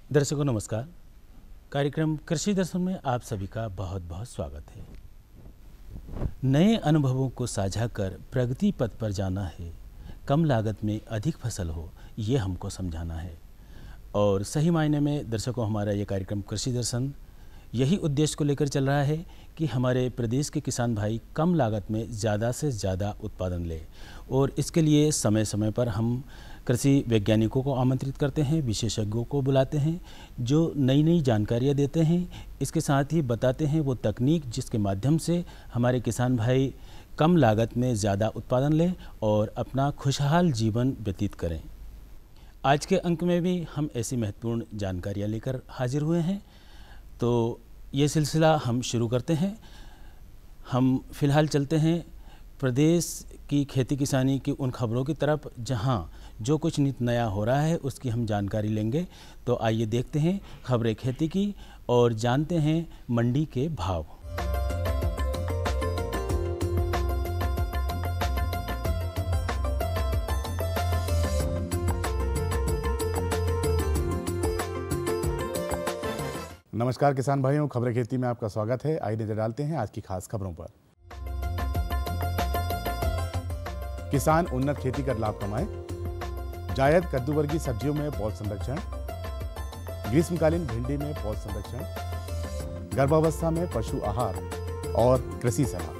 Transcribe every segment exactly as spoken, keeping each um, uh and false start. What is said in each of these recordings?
दर्शकों नमस्कार। कार्यक्रम कृषि दर्शन में आप सभी का बहुत बहुत स्वागत है। नए अनुभवों को साझा कर प्रगति पथ पर जाना है, कम लागत में अधिक फसल हो, ये हमको समझाना है। और सही मायने में दर्शकों हमारा ये कार्यक्रम कृषि दर्शन यही उद्देश्य को लेकर चल रहा है कि हमारे प्रदेश के किसान भाई कम लागत में ज़्यादा से ज़्यादा उत्पादन लें। और इसके लिए समय समय पर हम कृषि वैज्ञानिकों को आमंत्रित करते हैं, विशेषज्ञों को बुलाते हैं जो नई नई जानकारियाँ देते हैं। इसके साथ ही बताते हैं वो तकनीक जिसके माध्यम से हमारे किसान भाई कम लागत में ज़्यादा उत्पादन लें और अपना खुशहाल जीवन व्यतीत करें। आज के अंक में भी हम ऐसी महत्वपूर्ण जानकारियाँ लेकर हाजिर हुए हैं, तो ये सिलसिला हम शुरू करते हैं। हम फिलहाल चलते हैं प्रदेश की खेती किसानी की उन खबरों की तरफ जहां जो कुछ नित नया हो रहा है उसकी हम जानकारी लेंगे। तो आइए देखते हैं खबरें खेती की और जानते हैं मंडी के भाव। नमस्कार किसान भाइयों, खबरें खेती में आपका स्वागत है। आइए नजर डालते हैं आज की खास खबरों पर। किसान उन्नत खेती कर लाभ कमाए, जायद कद्दू वर्गीय सब्जियों में पौध संरक्षण, ग्रीष्मकालीन भिंडी में पौध संरक्षण, गर्भावस्था में पशु आहार और कृषि सलाह।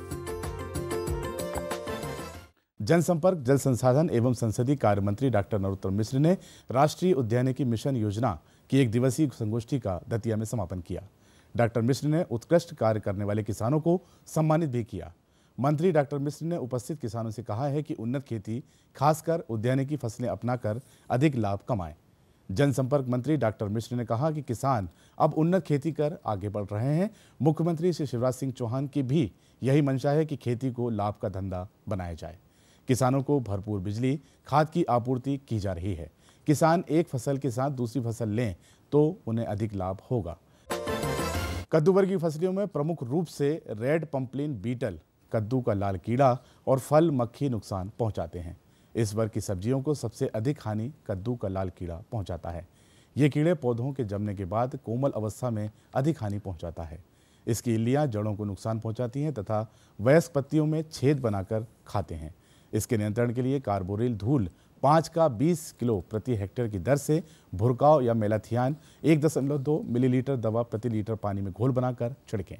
जनसंपर्क, जल संसाधन एवं संसदीय कार्य मंत्री डॉक्टर नरोत्तम मिश्र ने राष्ट्रीय उद्यानिकी मिशन योजना की एक दिवसीय संगोष्ठी का दतिया में समापन किया। डॉक्टर मिश्र ने उत्कृष्ट कार्य करने वाले किसानों को सम्मानित भी किया। मंत्री डॉक्टर मिश्र ने उपस्थित किसानों से कहा है कि उन्नत खेती, खासकर उद्यानिकी फसलें अपनाकर अधिक लाभ कमाएं। जनसंपर्क मंत्री डॉक्टर मिश्र ने कहा कि किसान अब उन्नत खेती कर आगे बढ़ रहे हैं। मुख्यमंत्री श्री शिवराज सिंह चौहान की भी यही मंशा है कि खेती को लाभ का धंधा बनाया जाए। किसानों को भरपूर बिजली, खाद की आपूर्ति की जा रही है। किसान एक फसल के साथ दूसरी फसल लें तो उन्हें अधिक लाभ होगा। कद्दू वर्गीय फसलियों में प्रमुख रूप से रेड पंपलिन बीटल, कद्दू का लाल कीड़ा और फल मक्खी नुकसान पहुंचाते हैं। इस वर्ग की सब्जियों को सबसे अधिक हानि कद्दू का लाल कीड़ा पहुंचाता है। ये कीड़े पौधों के जमने के बाद कोमल अवस्था में अधिक हानि पहुंचाता है। इसकी इल्लियां जड़ों को नुकसान पहुंचाती हैं तथा वयस्क पत्तियों में छेद बनाकर खाते हैं। इसके नियंत्रण के लिए कार्बोरिल धूल पाँच का बीस किलो प्रति हेक्टेयर की दर से भुरकाव या मेलाथियान एक दशमलव दो मिलीलीटर दवा प्रति लीटर पानी में घोल बनाकर छिड़कें।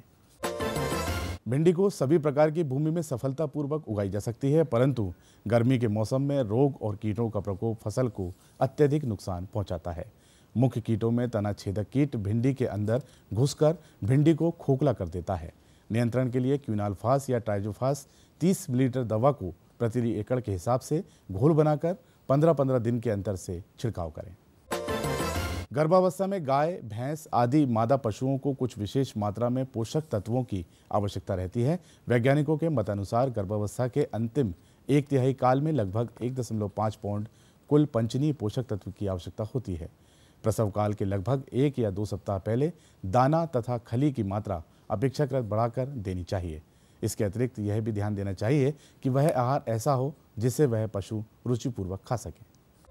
भिंडी को सभी प्रकार की भूमि में सफलतापूर्वक उगाई जा सकती है, परंतु गर्मी के मौसम में रोग और कीटों का प्रकोप फसल को अत्यधिक नुकसान पहुंचाता है। मुख्य कीटों में तना छेदक कीट भिंडी के अंदर घुसकर भिंडी को खोखला कर देता है। नियंत्रण के लिए क्विनाल्फास या ट्राइजोफास तीस मिलीलीटर दवा को प्रति एकड़ के हिसाब से घोल बनाकर पंद्रह पंद्रह दिन के अंतर से छिड़काव करें। गर्भावस्था में गाय, भैंस आदि मादा पशुओं को कुछ विशेष मात्रा में पोषक तत्वों की आवश्यकता रहती है। वैज्ञानिकों के मतानुसार गर्भावस्था के अंतिम एक तिहाई काल में लगभग एक दशमलव पाँच पाउंड कुल पंचनीय पोषक तत्व की आवश्यकता होती है। प्रसव काल के लगभग एक या दो सप्ताह पहले दाना तथा खली की मात्रा अपेक्षाकृत बढ़ाकर देनी चाहिए। इसके अतिरिक्त यह भी ध्यान देना चाहिए कि वह आहार ऐसा हो जिससे वह पशु रुचिपूर्वक खा सके।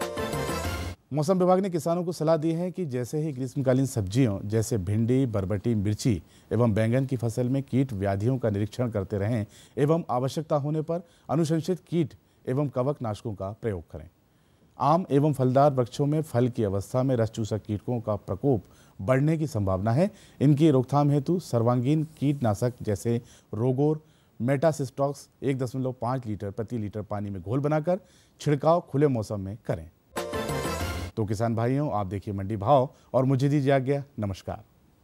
मौसम विभाग ने किसानों को सलाह दी है कि जैसे ही ग्रीष्मकालीन सब्जियों जैसे भिंडी, बरबटी, मिर्ची एवं बैंगन की फसल में कीट व्याधियों का निरीक्षण करते रहें एवं आवश्यकता होने पर अनुशंसित कीट एवं कवक नाशकों का प्रयोग करें। आम एवं फलदार वृक्षों में फल की अवस्था में रस चूसक कीटों का प्रकोप बढ़ने की संभावना है। इनकी रोकथाम हेतु सर्वांगीण कीटनाशक जैसे रोगोर, मेटासिस्टॉक्स एक दशमलव पाँच लीटर प्रति लीटर पानी में घोल बनाकर छिड़काव खुले मौसम में करें। तो किसान भाइयों, आप देखिए मंडी भाव और मुझे दीजिए आज्ञा। नमस्कार।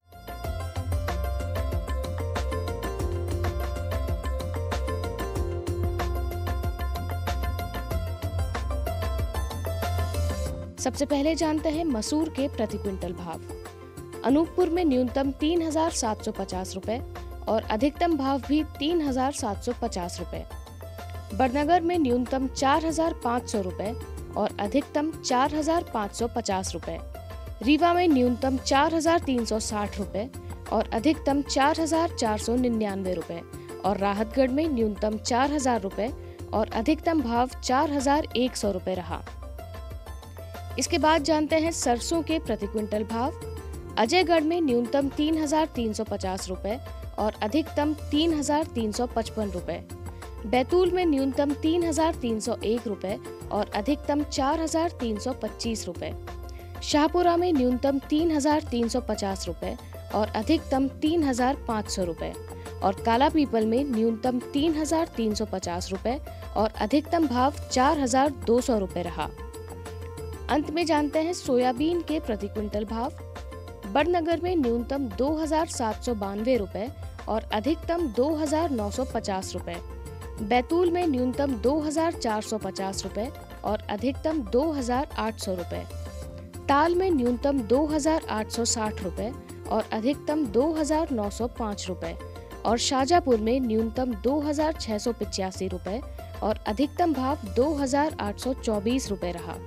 सबसे पहले जानते हैं मसूर के प्रति क्विंटल भाव। अनूपपुर में न्यूनतम तीन हजार सात सौ पचास रुपए और अधिकतम भाव भी तीन हजार सात सौ पचास रुपए। बड़नगर में न्यूनतम चार हजार पाँच सौ रुपए और अधिकतम चार हजार पाँच सौ पचास रुपए। रीवा में न्यूनतम चार हजार तीन सौ साठ रुपए और अधिकतम चार हजार चार सौ निन्यानवे रुपए और राहतगढ़ में न्यूनतम चार हजार रुपए और अधिकतम भाव चार हजार एक सौ रुपए रहा। इसके बाद जानते हैं सरसों के प्रति क्विंटल भाव। अजयगढ़ में न्यूनतम तीन हजार तीन सौ पचास रुपए और अधिकतम तीन हजार तीन सौ पचपन रुपए। बैतूल में न्यूनतम तीन हजार तीन सौ एक रुपए और अधिकतम चार हजार तीन सौ पच्चीस रुपए। शाहपुरा में न्यूनतम तीन हजार तीन सौ पचास रुपए और अधिकतम तीन हजार पाँच सौ रुपए और काला पीपल में न्यूनतम तीन हजार तीन सौ पचास रुपए और अधिकतम भाव चार हजार दो सौ रुपए रहा। अंत में जानते हैं सोयाबीन के प्रति क्विंटल भाव। बड़नगर में न्यूनतम दो हजार सात सौ बानवे रुपए और अधिकतम दो हजार नौ सौ पचास रुपए। बैतूल में न्यूनतम दो हजार चार सौ पचास रुपए और अधिकतम दो हजार आठ सौ रुपए। ताल में न्यूनतम दो हजार आठ सौ साठ रुपए और अधिकतम दो हजार नौ सौ पाँच रुपए और शाजापुर में न्यूनतम दो हजार छह सौ पचासी रुपए और अधिकतम भाव दो हजार आठ सौ चौबीस रुपए रहा।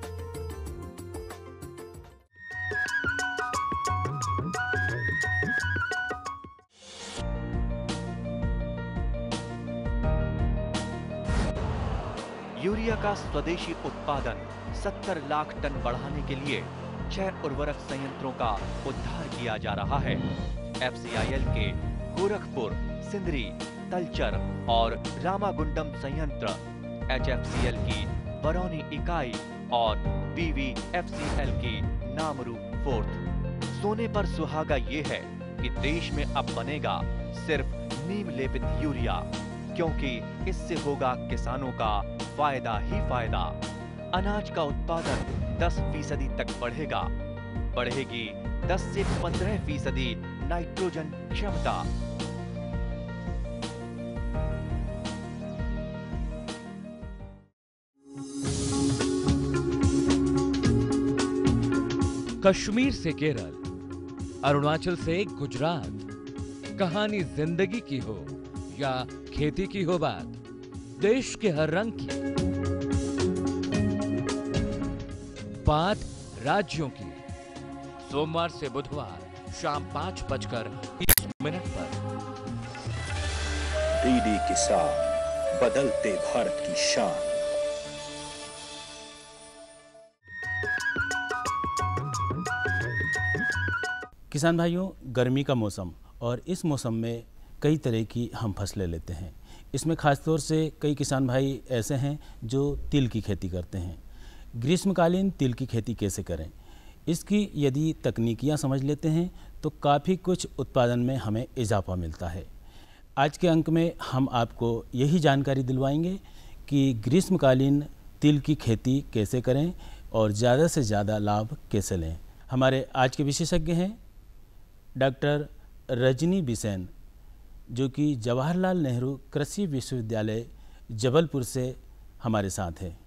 यूरिया का स्वदेशी उत्पादन सत्तर लाख टन बढ़ाने के लिए छह उर्वरक संयंत्रों का उद्धार किया जा रहा है। एफ सी आई एल के गोरखपुर, सिंदरी, तलचर और रामागुंडम संयंत्र, एच एफ सी एल की बरौनी इकाई और B V F C L की नामरू फोर्थ। सोने पर सुहागा ये है कि देश में अब बनेगा सिर्फ नीम लेपित यूरिया, क्योंकि इससे होगा किसानों का फायदा ही फायदा। अनाज का उत्पादन दस फीसदी तक बढ़ेगा। बढ़ेगी दस से पंद्रह फीसदी नाइट्रोजन क्षमता। कश्मीर से केरल, अरुणाचल से गुजरात, कहानी जिंदगी की हो या खेती की हो बात, देश के हर रंग की बात राज्यों की। सोमवार से बुधवार शाम पांच बजकर तीस मिनट पर। डीडी किसान, बदलते भारत की शान। किसान भाइयों, गर्मी का मौसम और इस मौसम में कई तरह की हम फसलें लेते हैं। इसमें खासतौर से कई किसान भाई ऐसे हैं जो तिल की खेती करते हैं। ग्रीष्मकालीन तिल की खेती कैसे करें, इसकी यदि तकनीकियां समझ लेते हैं तो काफ़ी कुछ उत्पादन में हमें इजाफा मिलता है। आज के अंक में हम आपको यही जानकारी दिलवाएंगे कि ग्रीष्मकालीन तिल की खेती कैसे करें और ज़्यादा से ज़्यादा लाभ कैसे लें। हमारे आज के विशेषज्ञ हैं डॉक्टर रजनी बिसेन, जो कि जवाहरलाल नेहरू कृषि विश्वविद्यालय जबलपुर से हमारे साथ है।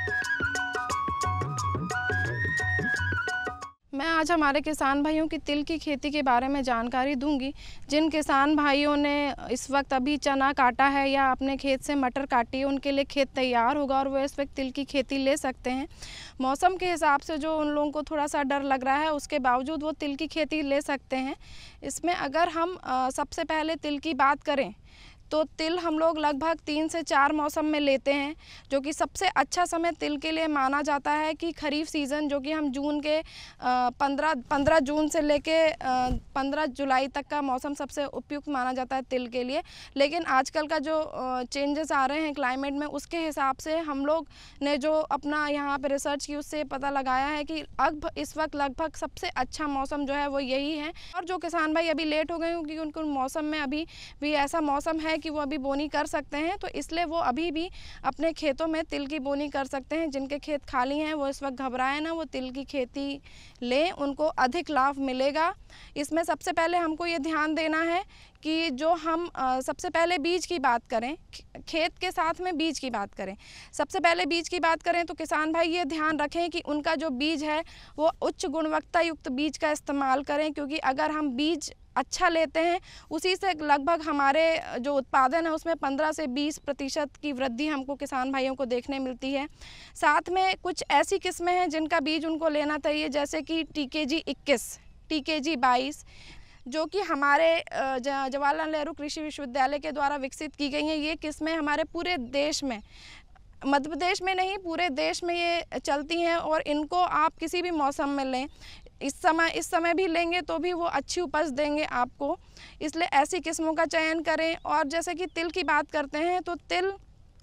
मैं आज हमारे किसान भाइयों की तिल की खेती के बारे में जानकारी दूंगी। जिन किसान भाइयों ने इस वक्त अभी चना काटा है या अपने खेत से मटर काटी है, उनके लिए खेत तैयार होगा और वो इस वक्त तिल की खेती ले सकते हैं। मौसम के हिसाब से जो उन लोगों को थोड़ा सा डर लग रहा है, उसके बावजूद वो तिल की खेती ले सकते हैं। इसमें अगर हम सबसे पहले तिल की बात करें तो तिल हम लोग लगभग तीन से चार मौसम में लेते हैं, जो कि सबसे अच्छा समय तिल के लिए माना जाता है कि खरीफ सीज़न, जो कि हम जून के पंद्रह पंद्रह जून से लेके पंद्रह जुलाई तक का मौसम सबसे उपयुक्त माना जाता है तिल के लिए। लेकिन आजकल का जो चेंजेस आ रहे हैं क्लाइमेट में, उसके हिसाब से हम लोग ने जो अपना यहाँ पे रिसर्च की, उससे पता लगाया है कि अब इस वक्त लगभग सबसे अच्छा मौसम जो है वो यही है। और जो किसान भाई अभी लेट हो गए क्योंकि उनको मौसम में अभी भी ऐसा मौसम है कि वो अभी बोनी कर सकते हैं, तो इसलिए वो अभी भी अपने खेतों में तिल की बोनी कर सकते हैं। जिनके खेत खाली हैं वो इस वक्त घबराएं ना, वो तिल की खेती लें, उनको अधिक लाभ मिलेगा। इसमें सबसे पहले हमको ये ध्यान देना है कि जो हम आ, सबसे पहले बीज की बात करें, खेत के साथ में बीज की बात करें। सबसे पहले बीज की बात करें तो किसान भाई ये ध्यान रखें कि उनका जो बीज है वो उच्च गुणवत्ता युक्त बीज का इस्तेमाल करें, क्योंकि अगर हम बीज अच्छा लेते हैं, उसी से लगभग हमारे जो उत्पादन है उसमें पंद्रह से बीस प्रतिशत की वृद्धि हमको किसान भाइयों को देखने मिलती है। साथ में कुछ ऐसी किस्में हैं जिनका बीज उनको लेना चाहिए, जैसे कि टी के जी इक्कीस, टी के जी बाईस, जो कि हमारे जवाहरलाल नेहरू कृषि विश्वविद्यालय के द्वारा विकसित की गई हैं। ये किस्में हमारे पूरे देश में मध्य प्रदेश में नहीं पूरे देश में ये चलती हैं और इनको आप किसी भी मौसम में लें, इस समय इस समय भी लेंगे तो भी वो अच्छी उपज देंगे आपको, इसलिए ऐसी किस्मों का चयन करें। और जैसे कि तिल की बात करते हैं तो तिल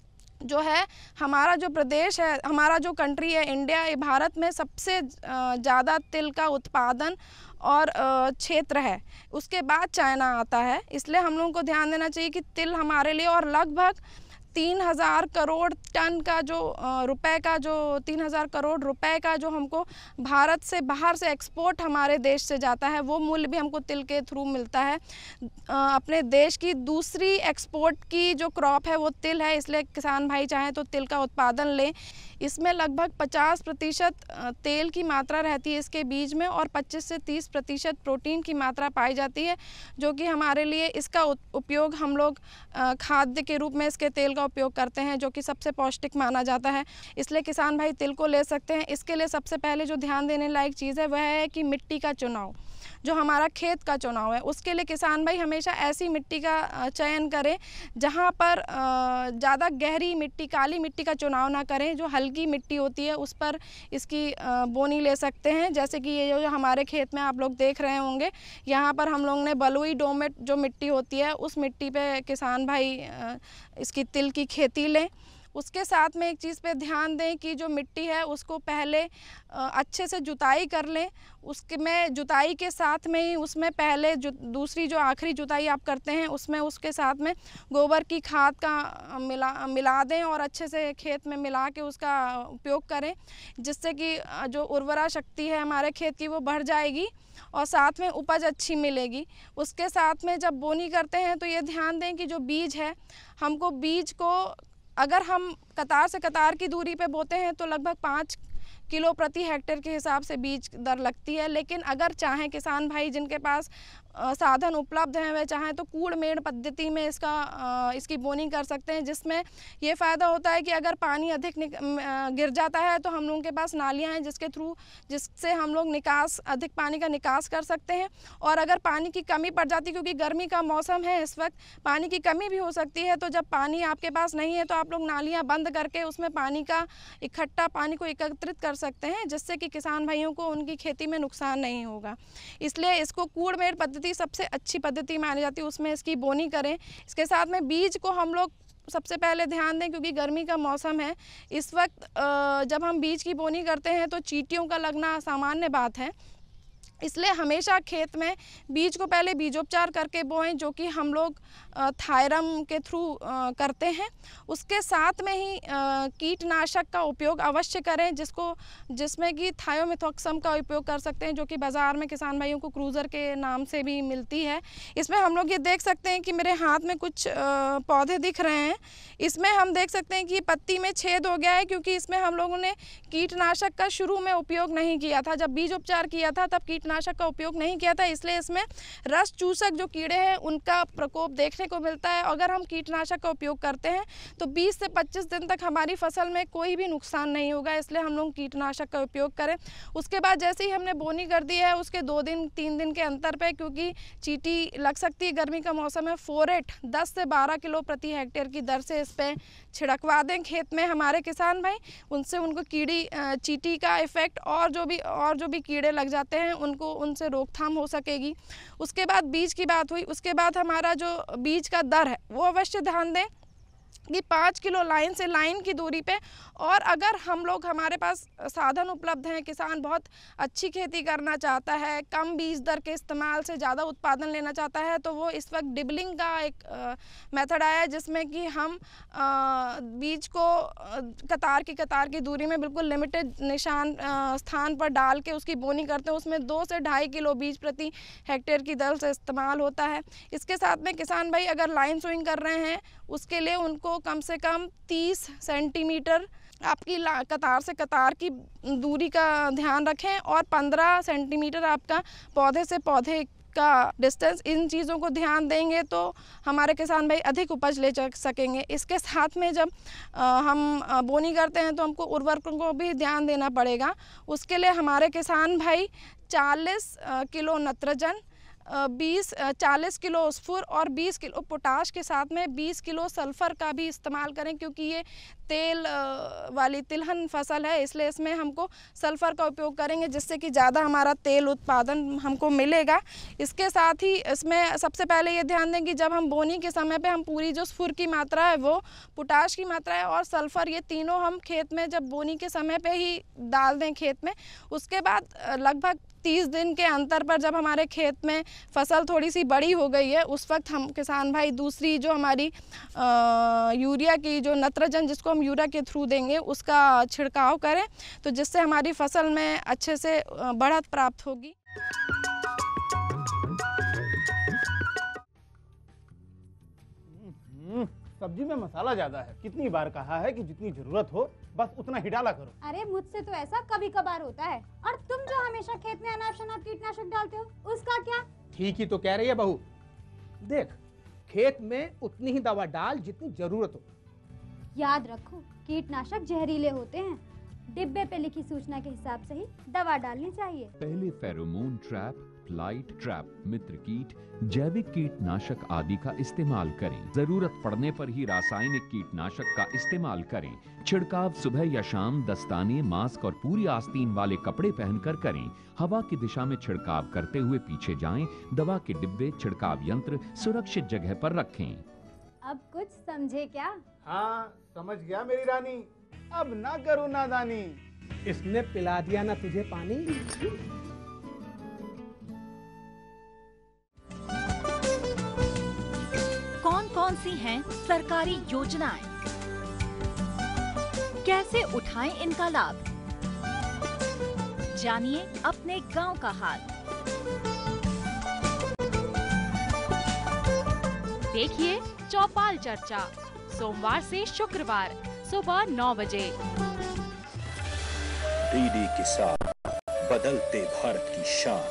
जो है हमारा जो प्रदेश है, हमारा जो कंट्री है इंडिया, ये भारत में सबसे ज़्यादा तिल का उत्पादन और क्षेत्र है, उसके बाद चाइना आता है। इसलिए हम लोगों को ध्यान देना चाहिए कि तिल हमारे लिए और लगभग तीन हज़ार करोड़ टन का जो रुपए का जो तीन हज़ार करोड़ रुपए का जो हमको भारत से बाहर से एक्सपोर्ट हमारे देश से जाता है, वो मूल्य भी हमको तिल के थ्रू मिलता है। अपने देश की दूसरी एक्सपोर्ट की जो क्रॉप है वो तिल है, इसलिए किसान भाई चाहें तो तिल का उत्पादन लें। इसमें लगभग पचास प्रतिशत तेल की मात्रा रहती है इसके बीज में और पच्चीस से तीस प्रतिशत प्रोटीन की मात्रा पाई जाती है, जो कि हमारे लिए इसका उपयोग हम लोग खाद्य के रूप में इसके तेल का उपयोग करते हैं, जो कि सबसे पौष्टिक माना जाता है। इसलिए किसान भाई तिल को ले सकते हैं। इसके लिए सबसे पहले जो ध्यान देने लायक चीज़ है वह है कि मिट्टी का चुनाव, जो हमारा खेत का चुनाव है, उसके लिए किसान भाई हमेशा ऐसी मिट्टी का चयन करें जहां पर ज़्यादा गहरी मिट्टी, काली मिट्टी का चुनाव ना करें। जो हल्की मिट्टी होती है उस पर इसकी बोनी ले सकते हैं। जैसे कि ये जो हमारे खेत में आप लोग देख रहे होंगे, यहाँ पर हम लोग ने बलुई डोमेट जो मिट्टी होती है उस मिट्टी पे किसान भाई इसकी तिल की खेती लें। उसके साथ में एक चीज़ पे ध्यान दें कि जो मिट्टी है उसको पहले अच्छे से जुताई कर लें। उसके में जुताई के साथ में ही उसमें पहले जो दूसरी जो आखिरी जुताई आप करते हैं उसमें उसके साथ में गोबर की खाद का मिला मिला दें और अच्छे से खेत में मिला के उसका उपयोग करें, जिससे कि जो उर्वरा शक्ति है हमारे खेत की वो बढ़ जाएगी और साथ में उपज अच्छी मिलेगी। उसके साथ में जब बोनी करते हैं तो ये ध्यान दें कि जो बीज है, हमको बीज को अगर हम कतार से कतार की दूरी पे बोते हैं तो लगभग पाँच किलो प्रति हेक्टेयर के हिसाब से बीज दर लगती है। लेकिन अगर चाहें किसान भाई जिनके पास साधन उपलब्ध हैं वे चाहें तो कूड़ मेड़ पद्धति में इसका इसकी बोनी कर सकते हैं, जिसमें ये फ़ायदा होता है कि अगर पानी अधिक गिर जाता है तो हम लोगों के पास नालियाँ हैं जिसके थ्रू जिससे हम लोग निकास अधिक पानी का निकास कर सकते हैं। और अगर पानी की कमी पड़ जाती, क्योंकि गर्मी का मौसम है इस वक्त, पानी की कमी भी हो सकती है, तो जब पानी आपके पास नहीं है तो आप लोग नालियाँ बंद करके उसमें पानी का इकट्ठा पानी को एकत्रित कर सकते हैं, जिससे कि किसान भाइयों को उनकी खेती में नुकसान नहीं होगा। इसलिए इसको कूड़ मेड़ पद्धति सबसे अच्छी पद्धति मानी जाती है, उसमें इसकी बोनी करें। इसके साथ में बीज को हम लोग सबसे पहले ध्यान दें, क्योंकि गर्मी का मौसम है इस वक्त, जब हम बीज की बोनी करते हैं तो चींटियों का लगना सामान्य बात है। इसलिए हमेशा खेत में बीज को पहले बीजोपचार करके बोएं, जो कि हम लोग थायरम के थ्रू करते हैं। उसके साथ में ही कीटनाशक का उपयोग अवश्य करें, जिसको जिसमें कि थायोमिथॉक्सम का उपयोग कर सकते हैं, जो कि बाज़ार में किसान भाइयों को क्रूज़र के नाम से भी मिलती है। इसमें हम लोग ये देख सकते हैं कि मेरे हाथ में कुछ पौधे दिख रहे हैं। इसमें हम देख सकते हैं कि पत्ती में छेद हो गया है, क्योंकि इसमें हम लोगों ने कीटनाशक का शुरू में उपयोग नहीं किया था। जब बीजोपचार किया था तब कीटनाशक का उपयोग नहीं किया था, इसलिए इसमें रस चूसक जो कीड़े हैं उनका प्रकोप देखने को मिलता है। अगर हम कीटनाशक का उपयोग करते हैं तो बीस से पच्चीस दिन तक हमारी फसल में कोई भी नुकसान नहीं होगा, इसलिए हम लोग कीटनाशक का उपयोग करें। उसके बाद जैसे ही हमने बोनी कर दी है उसके दो दिन तीन दिन के अंतर पे, क्योंकि चींटी लग सकती है, गर्मी का मौसम है, फोरेट दस से बारह किलो प्रति हेक्टेयर की दर से इस पर छिड़कवा दें खेत में हमारे किसान भाई। उनसे उनको कीड़ी चींटी का इफेक्ट और जो भी और जो भी कीड़े लग जाते हैं उनको उनसे रोकथाम हो सकेगी। उसके बाद बीज की बात हुई, उसके बाद हमारा जो बीज का दर है वो अवश्य ध्यान दें कि पाँच किलो लाइन से लाइन की दूरी पे। और अगर हम लोग हमारे पास साधन उपलब्ध हैं, किसान बहुत अच्छी खेती करना चाहता है, कम बीज दर के इस्तेमाल से ज़्यादा उत्पादन लेना चाहता है, तो वो इस वक्त डिबलिंग का एक मेथड आया है, जिसमें कि हम आ, बीज को आ, कतार की कतार की दूरी में बिल्कुल लिमिटेड निशान आ, स्थान पर डाल के उसकी बोनी करते हैं। उसमें दो से ढाई किलो बीज प्रति हेक्टेयर की दर से इस्तेमाल होता है। इसके साथ में किसान भाई अगर लाइन सोइंग कर रहे हैं उसके लिए उनको कम से कम तीस सेंटीमीटर आपकी कतार से कतार की दूरी का ध्यान रखें और पंद्रह सेंटीमीटर आपका पौधे से पौधे का डिस्टेंस, इन चीज़ों को ध्यान देंगे तो हमारे किसान भाई अधिक उपज ले सकेंगे। इसके साथ में जब आ, हम बोनी करते हैं तो हमको उर्वरकों को भी ध्यान देना पड़ेगा। उसके लिए हमारे किसान भाई चालीस किलो नत्रजन, बीस चालीस किलो स्फुर और बीस किलो पोटाश के साथ में बीस किलो सल्फ़र का भी इस्तेमाल करें, क्योंकि ये तेल वाली तिलहन फसल है, इसलिए इसमें हमको सल्फ़र का उपयोग करेंगे जिससे कि ज़्यादा हमारा तेल उत्पादन हमको मिलेगा। इसके साथ ही इसमें सबसे पहले ये ध्यान दें कि जब हम बोनी के समय पे हम पूरी जो स्फुर की मात्रा है वो, पोटाश की मात्रा है और सल्फ़र, ये तीनों हम खेत में जब बोनी के समय पे ही डाल दें खेत में। उसके बाद लगभग तीस दिन के अंतर पर जब हमारे खेत में फसल थोड़ी सी बड़ी हो गई है, उस वक्त हम किसान भाई दूसरी जो हमारी आ, यूरिया की जो नत्रजन जिसको हम यूरिया के थ्रू देंगे उसका छिड़काव करें, तो जिससे हमारी फसल में अच्छे से बढ़त प्राप्त होगी। सब्जी में मसाला ज्यादा है, कितनी बार कहा है कि जितनी जरूरत हो बस उतना ही डाला करो। अरे मुझसे तो ऐसा कभी कभार होता है, और तुम जो हमेशा खेत में अनाप शनाप कीटनाशक डालते हो उसका क्या? ठीक ही तो कह रही है बहू। देख, खेत में उतनी ही दवा डाल जितनी जरूरत हो। याद रखो, कीटनाशक जहरीले होते हैं, डिब्बे पे लिखी सूचना के हिसाब से ही दवा डालनी चाहिए। पहले फेरोमोन ट्रैप, फ्लाइट ट्रैप, मित्र कीट, जैविक कीटनाशक आदि का इस्तेमाल करें। जरूरत पड़ने पर ही रासायनिक कीटनाशक का इस्तेमाल करें। छिड़काव सुबह या शाम दस्ताने, मास्क और पूरी आस्तीन वाले कपड़े पहनकर करें। हवा की दिशा में छिड़काव करते हुए पीछे जाएं। दवा के डिब्बे, छिड़काव यंत्र सुरक्षित जगह पर रखें। अब कुछ समझे क्या? हाँ, समझ गया मेरी रानी, अब ना करो नादानी। इसने पिला दिया ना तुझे पानी। कौन कौन सी हैं सरकारी योजनाएं, कैसे उठाएं इनका लाभ, जानिए अपने गांव का हाल। देखिए चौपाल चर्चा, सोमवार से शुक्रवार सुबह नौ बजे। डीडी किसान, बदलते भारत की शान।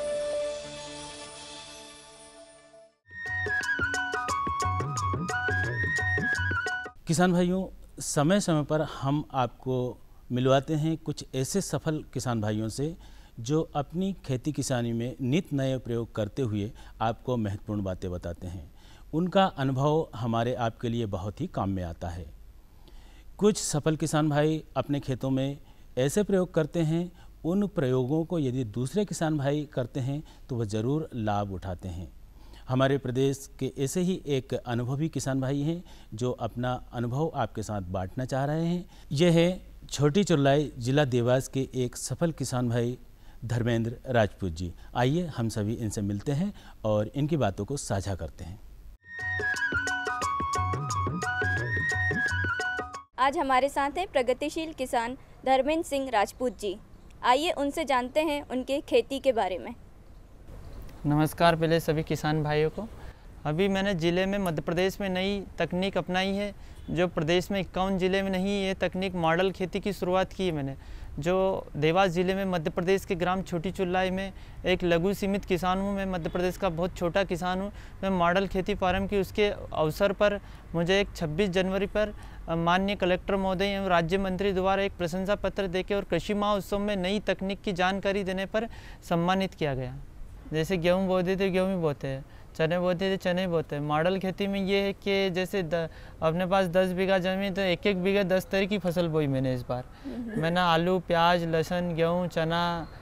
किसान भाइयों, समय समय पर हम आपको मिलवाते हैं कुछ ऐसे सफल किसान भाइयों से जो अपनी खेती किसानी में नित नए प्रयोग करते हुए आपको महत्वपूर्ण बातें बताते हैं। उनका अनुभव हमारे आपके लिए बहुत ही काम में आता है। कुछ सफल किसान भाई अपने खेतों में ऐसे प्रयोग करते हैं, उन प्रयोगों को यदि दूसरे किसान भाई करते हैं तो वह ज़रूर लाभ उठाते हैं। हमारे प्रदेश के ऐसे ही एक अनुभवी किसान भाई हैं जो अपना अनुभव आपके साथ बांटना चाह रहे हैं। यह है छोटी चुरलाई जिला देवास के एक सफल किसान भाई धर्मेंद्र राजपूत जी। आइए हम सभी इनसे मिलते हैं और इनकी बातों को साझा करते हैं। आज हमारे साथ हैं प्रगतिशील किसान धर्मेंद्र सिंह राजपूत जी। आइए उनसे जानते हैं उनके खेती के बारे में। नमस्कार पहले सभी किसान भाइयों को। अभी मैंने ज़िले में मध्य प्रदेश में नई तकनीक अपनाई है जो प्रदेश में इक्यावन ज़िले में नहीं। ये तकनीक मॉडल खेती की शुरुआत की है मैंने, जो देवास ज़िले में मध्य प्रदेश के ग्राम छोटी चुल्लाई में एक लघु सीमित किसान हूँ। मैं मध्य प्रदेश का बहुत छोटा किसान हूँ। मैं मॉडल खेती प्रारंभ की, उसके अवसर पर मुझे एक छब्बीस जनवरी पर माननीय कलेक्टर महोदय एवं राज्य मंत्री द्वारा एक प्रशंसा पत्र देके और कृषि महोत्सव में नई तकनीक की जानकारी देने पर सम्मानित किया गया। जैसे गेहूँ बोते थे गेहूँ ही बोते हैं, चने बोते थे चने बोते हैं। मॉडल खेती में ये है कि जैसे द, अपने पास दस बीघा जमीन तो एक एक बीघा दस तरह की फसल बोई मैंने इस बार। मैंने आलू, प्याज, लहसुन, गेहूँ, चना,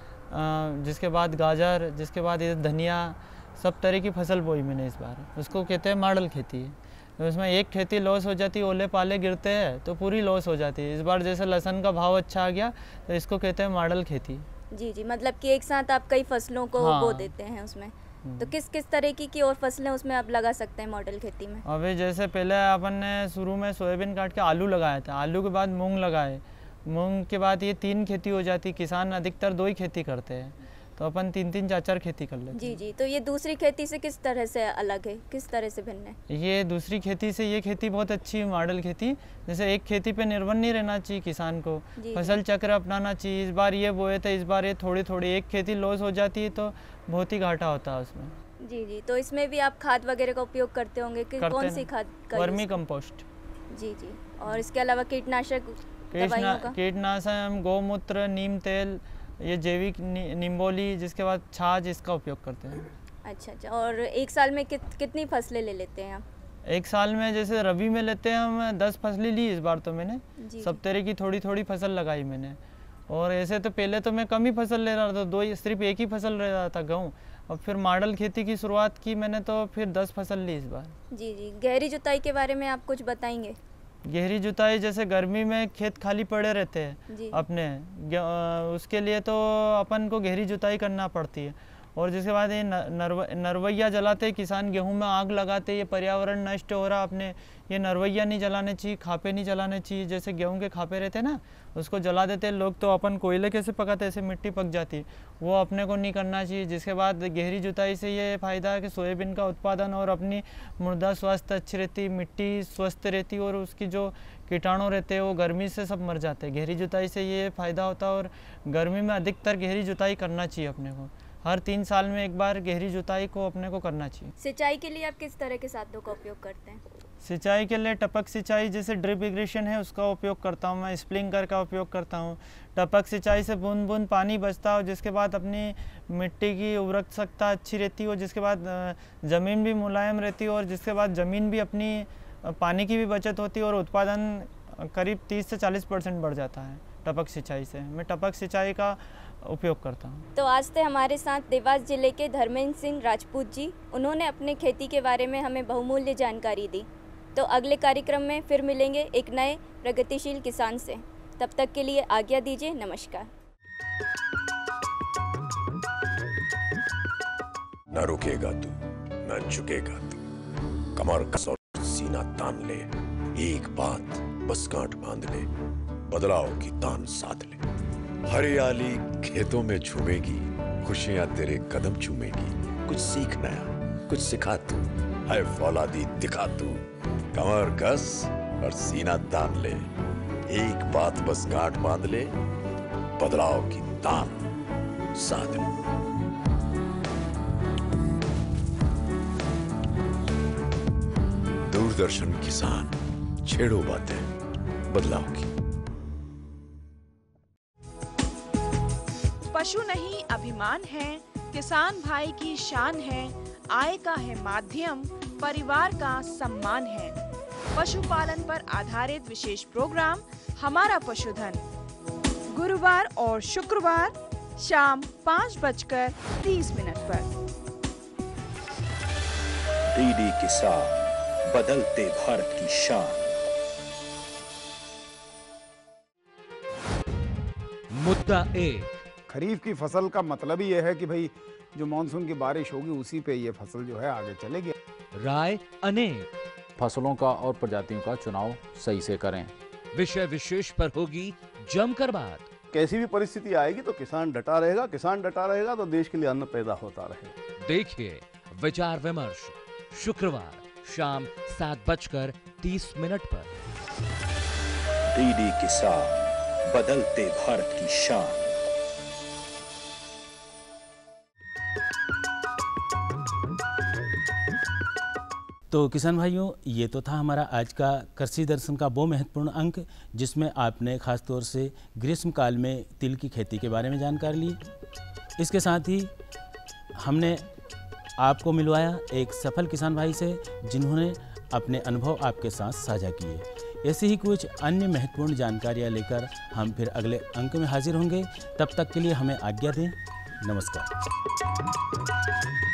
जिसके बाद गाजर, जिसके बाद इधर धनिया, सब तरह की फसल बोई मैंने इस बार। उसको कहते हैं मॉडल खेती है। तो उसमें एक खेती लॉस हो जाती है, ओले पाले गिरते हैं तो पूरी लॉस हो जाती है। इस बार जैसे लहसुन का भाव अच्छा आ गया तो इसको कहते हैं मॉडल खेती। जी जी, मतलब कि एक साथ आप कई फसलों को हाँ। बो देते हैं उसमें। तो किस किस तरह की की और फसलें उसमें आप लगा सकते हैं मॉडल खेती में? अभी जैसे पहले अपन ने शुरू में सोयाबीन काट के आलू लगाया था, आलू के बाद मूंग लगाए, मूंग के बाद ये तीन खेती हो जाती। किसान अधिकतर दो ही खेती करते हैं तो अपन तीन तीन चार चार खेती कर लेते। जी जी, तो ये दूसरी खेती से किस तरह से अलग है, किस तरह से भिन्न है? ये दूसरी खेती से ये खेती बहुत अच्छी है मॉडल खेती। जैसे एक खेती पे निर्भर नहीं रहना चाहिए किसान को, फसल चक्र अपनाना चाहिए। इस बार ये बोए थे, इस बार ये थोड़ी थोड़ी, एक खेती लॉस हो जाती है तो बहुत ही घाटा होता है उसमें। जी जी, तो इसमें भी आप खाद वगैरह का उपयोग करते होंगे कि कौन सी खाद? Vermi compost. जी जी, और इसके अलावा कीटनाशक दवाइयों का? कीटनाशक हम गौमूत्र, नीम तेल, ये जैविक नि, निम्बोली, जिसके बाद छाछ, इसका उपयोग करते हैं। अच्छा अच्छा, और एक साल में कित, कितनी फसलें ले लेते हैं आप? एक साल में जैसे रबी में लेते हैं हम दस फसलें ली इस बार तो मैंने, सब तरह की थोड़ी थोड़ी फसल लगाई मैंने। और ऐसे तो पहले तो मैं कम ही फसल ले रहा था, दो ही सिर्फ एक ही फसल ले रहा था गेहूँ। अब फिर मॉडल खेती की शुरुआत की मैंने तो फिर दस फसल ली इस बार। जी जी, गहरी जुताई के बारे में आप कुछ बताएंगे? गहरी जुताई जैसे गर्मी में खेत खाली पड़े रहते हैं अपने, उसके लिए तो अपन को गहरी जुताई करना पड़ती है। और जिसके बाद ये नरव नरवैया जलाते किसान, गेहूं में आग लगाते, ये पर्यावरण नष्ट हो रहा अपने। ये नरवैया नहीं जलाने चाहिए, खापे नहीं जलाने चाहिए। जैसे गेहूं के खापे रहते हैं ना, उसको जला देते लोग, तो अपन कोयले कैसे पकाते ऐसे मिट्टी पक जाती है, वो अपने को नहीं करना चाहिए। जिसके बाद गहरी जुताई से ये फ़ायदा है कि सोयाबीन का उत्पादन और अपनी मृदा स्वास्थ्य अच्छी रहती, मिट्टी स्वस्थ रहती और उसकी जो कीटाणु रहते हैं वो गर्मी से सब मर जाते हैं। गहरी जुताई से ये फ़ायदा होता है और गर्मी में अधिकतर गहरी जुताई करना चाहिए अपने को। हर तीन साल में एक बार गहरी जुताई को अपने को करना चाहिए। सिंचाई के लिए आप किस तरह के साधनों का उपयोग करते हैं? सिंचाई के लिए टपक सिंचाई जैसे ड्रिप इरिगेशन है उसका उपयोग करता हूँ मैं, स्प्रिंकलर का उपयोग करता हूँ। टपक सिंचाई से बूंद बूंद पानी बचता है, जिसके बाद अपनी मिट्टी की उर्वरकता अच्छी रहती है और जिसके बाद ज़मीन भी मुलायम रहती है और जिसके बाद ज़मीन भी अपनी पानी की भी बचत होती है और उत्पादन करीब तीस से चालीस परसेंट बढ़ जाता है टपक सिंचाई से। मैं टपक सिंचाई का उपयोग करता हूँ। तो आज थे हमारे साथ देवास जिले के धर्मेंद्र सिंह राजपूत जी। उन्होंने अपने खेती के बारे में हमें बहुमूल्य जानकारी दी। तो अगले कार्यक्रम में फिर मिलेंगे एक नए प्रगतिशील किसान से। तब तक के लिए आज्ञा दीजिए, नमस्कार। न रुकेगा तू, न झुकेगा तू, कमर कस और सीना तान ले, एक बात बस गांठ बांध ले, बदलाव की तान साध ले। हरियाली खेतों में झूमेगी, खुशियां तेरे कदम चूमेगी। कुछ सीख नया, कुछ सिखा तू, है फौलादी दिखा तू, कमर कस और सीना तान ले, एक बात बस गांठ बांध ले, बदलाव की तान साध ले। दूरदर्शन किसान, छेड़ो बातें बदलाव की। पशु नहीं अभिमान है, किसान भाई की शान है, आय का है माध्यम, परिवार का सम्मान है। पशुपालन पर आधारित विशेष प्रोग्राम हमारा पशुधन, गुरुवार और शुक्रवार शाम पाँच बजकर तीस मिनट पर। डीडी किसान, बदलते भारत की शान। मुद्दा एक, खरीफ की फसल का मतलब ही यह है कि भाई जो मानसून की बारिश होगी उसी पे ये फसल जो है आगे चलेगी। राय अनेक, फसलों का और प्रजातियों का चुनाव सही से करें। विषय विशेष पर होगी जमकर बात। कैसी भी परिस्थिति आएगी तो किसान डटा रहेगा, किसान डटा रहेगा तो देश के लिए अन्न पैदा होता रहेगा। देखिए विचार विमर्श शुक्रवार शाम सात बजकर तीस मिनट पर। डीडी किसान, बदलते भारत की शान। तो किसान भाइयों, ये तो था हमारा आज का कृषि दर्शन का वो महत्वपूर्ण अंक जिसमें आपने खास तौर से ग्रीष्म काल में तिल की खेती के बारे में जानकारी ली। इसके साथ ही हमने आपको मिलवाया एक सफल किसान भाई से जिन्होंने अपने अनुभव आपके साथ साझा किए। ऐसे ही कुछ अन्य महत्वपूर्ण जानकारियाँ लेकर हम फिर अगले अंक में हाजिर होंगे। तब तक के लिए हमें आज्ञा दें। नमस्कार।